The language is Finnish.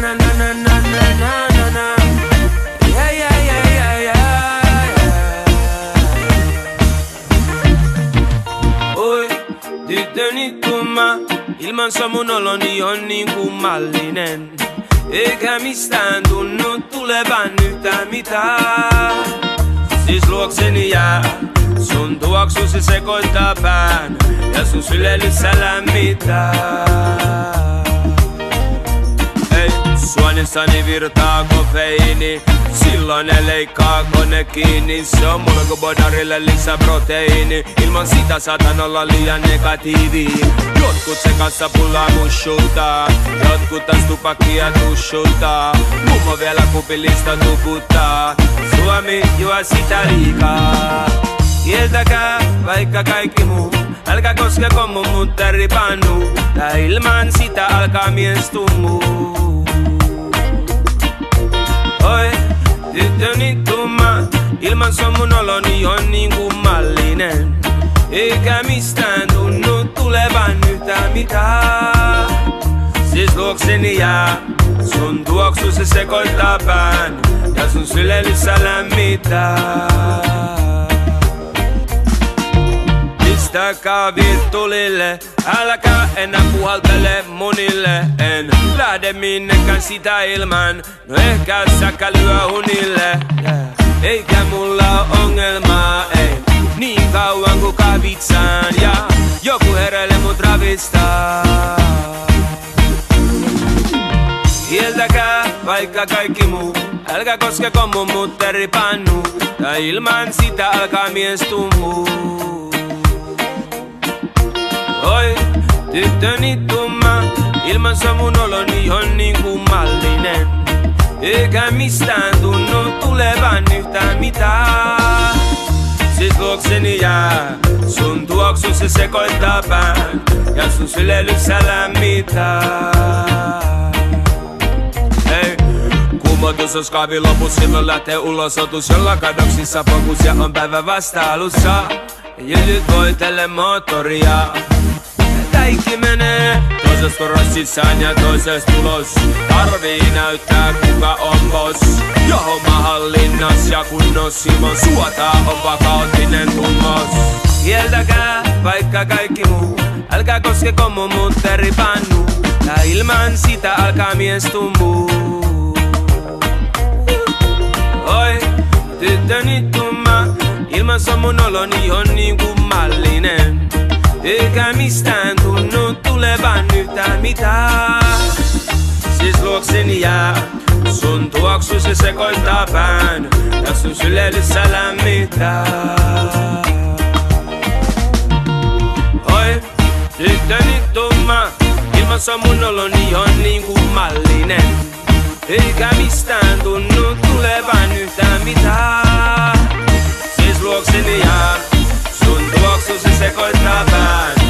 na na na na na na na na. Yeah, yeah, yeah, yeah, yeah. Oi, tyttöni tumma, ilman samunoloni on niin kuin mallinen. Eikä mistään tunnu tulevan yhtään mitään. Siis luokseni jää, sun tuoksusi sekoittaa pään ja sun sylelyssä lämmittää. Ei, suonissani virtaa kofeiini, silloin ne leikkaa kone kiinni. Se on mulle kuin bodarille lisää proteiini, ilman sitä saatan olla liian negatiivi. Jotkut sen kanssa pullaa mushultaa, jotkut taas tupakkia tushultaa. Mummo vielä kupillista tuputtaa, Suomi juo sitä liikaa. Kieltäkää vaikka kaikki muu, älkää koskeko mun mutteripannu. Tää ilman sitä alkaa mies tummuu. Oi, tyttöni tumma, ilman sun mun oloni on niin kummallinen. Eikä mistään tunnu tulevan yhtään mitään. Siis luokseni jää, sun tuoksu se sekoittaa pään ja sun sylelyssä lämmittää. Pistäkää virtulille, älkää enää puhaltele munille. En lähde minnekään sitä ilman, no ehkä säkälyä unille. Eikä mulla oo ongelmaa, ei, niin kauan kun kavitsaan ja joku heräilee mut ravistaa. Kieltäkää vaikka kaikki muu, älkää koskeko mun mutteripannu. Tai ilman sitä alkaa mies tummuu. Oi, tyttöni tumma, ilman mun oloni on niin kummallinen. Eikä mistään tunnu tulevan yhtään mitään. Siis luokseni jää, sun tuoksu se sekoittaa pään ja sun sylelyssä lämmittää. Hei, kumotus on skaavin lopussa, silloin lähtee ulosotus, jolla kadoksissa fokus ja on päivä vasta alussa. Jytyt voitelle moottoria, kaikki menee toisesta rossissaan ja toisesta tulos. Tarvii näyttää kuka on boss, jo homma hallinnas ja kunnos. Ilman suotaa on vakauttinen tunnos. Kieltäkää vaikka kaikki muu, älkää koskeko mun mutteripannu. Ja ilman sitä alkaa mies tummuu. Oi, tyttöni tumma, ilman mun oloni on niin kummallinen. Eikä mistään tunnu tulevan yhtään mitään. Siis luokseni jää, sun tuoksu se sekoittaa pään ja sun sylelyssä lämmittää. Oi, tyttöni tumma, ilman mun oloni on niin kummallinen. Eikä mistään tunnu tulevan yhtään mitään. Siis luokseni jää, sun tuoksu se sekoittaa pään